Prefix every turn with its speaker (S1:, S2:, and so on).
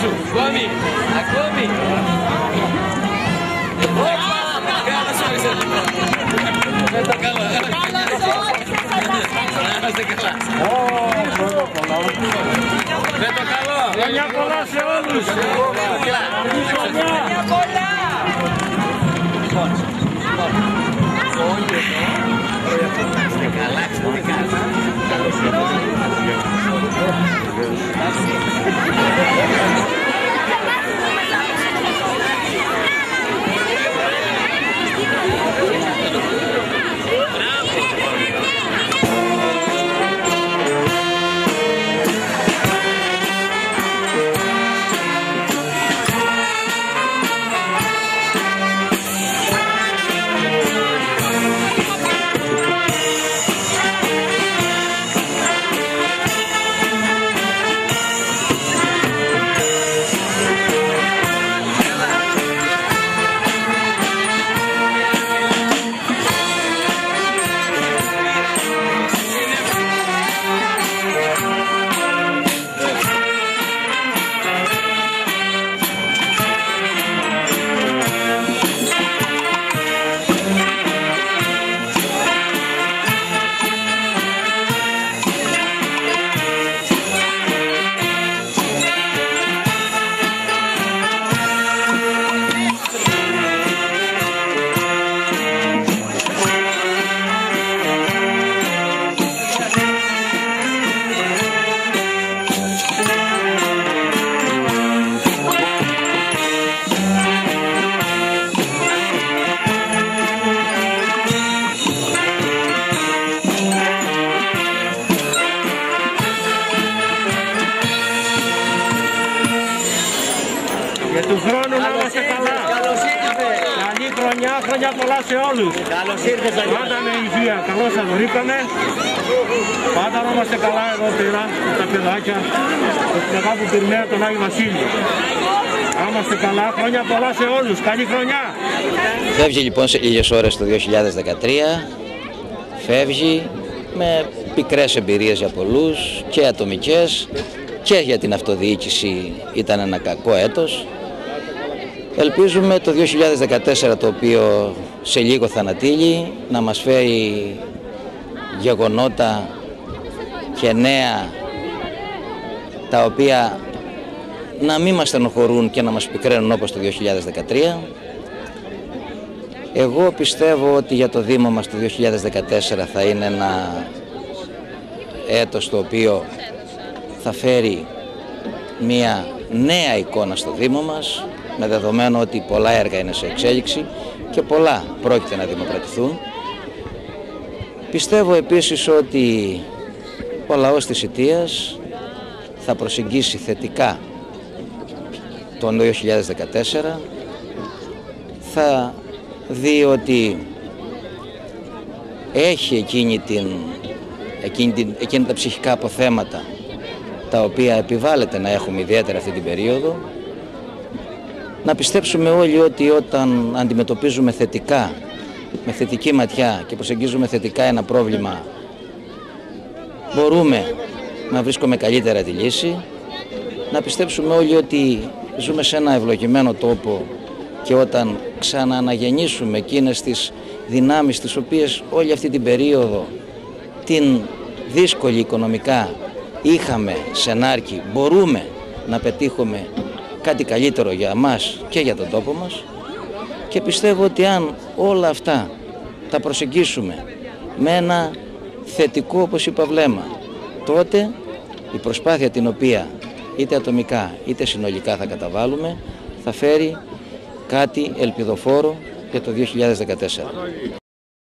S1: σου. Ακόμη. Ακόμη. Καλώς όρισες λοιπόν. Με το καλό. Να είστε καλά. Με το καλό.
S2: Χρόνια πολλά σε όλους. Χρόνια πολλά.
S1: Όλοι εδώ, να είστε καλά, ξαφνικά. Καλώς
S2: Για του χρόνου να είμαστε καλά.
S1: Καλώς ήρθε.
S2: Καλή χρονιά, χρόνια πολλά σε όλους.
S1: Καλώς ήρθες, Αγία.
S2: Πάντα με υγεία, καλώς σας βρήκαμε. Πάντα να είμαστε καλά εδώ πέρα, με τα παιδάκια, με την αγάπη που περιμένει τον Άγιο Βασίλη. Να είμαστε καλά, χρόνια πολλά σε όλους. Καλή χρονιά.
S3: Φεύγει λοιπόν σε λίγες ώρες το 2013. Φεύγει με πικρές εμπειρίες για πολλούς και ατομικές και για την αυτοδιοίκηση ήταν ένα κακό έτος. Ελπίζουμε το 2014, το οποίο σε λίγο θα ανατείλει, να μας φέρει γεγονότα και νέα τα οποία να μην μας στενοχωρούν και να μας πικραίνουν όπως το 2013. Εγώ πιστεύω ότι για το Δήμο μας το 2014 θα είναι ένα έτος το οποίο θα φέρει μια νέα εικόνα στο Δήμο μας, με δεδομένο ότι πολλά έργα είναι σε εξέλιξη και πολλά πρόκειται να δημοκρατηθούν. Πιστεύω επίσης ότι ο λαός της Ιττίας θα προσεγγίσει θετικά τον 2014, θα δει ότι έχει εκείνη τα ψυχικά αποθέματα τα οποία επιβάλλεται να έχουμε ιδιαίτερα αυτή την περίοδο. Να πιστέψουμε όλοι ότι όταν αντιμετωπίζουμε θετικά, με θετική ματιά και προσεγγίζουμε θετικά ένα πρόβλημα, μπορούμε να βρίσκουμε καλύτερα τη λύση. Να πιστέψουμε όλοι ότι ζούμε σε ένα ευλογημένο τόπο και όταν ξανααναγεννήσουμε εκείνες τις δυνάμεις τις οποίες όλη αυτή την περίοδο, την δύσκολη οικονομικά, είχαμε σε νάρκη, μπορούμε να πετύχουμε κάτι καλύτερο για μας και για τον τόπο μας. Και πιστεύω ότι αν όλα αυτά τα προσεγγίσουμε με ένα θετικό, όπως είπα, βλέμμα, τότε η προσπάθεια την οποία είτε ατομικά είτε συνολικά θα καταβάλουμε θα φέρει κάτι ελπιδοφόρο για το 2014.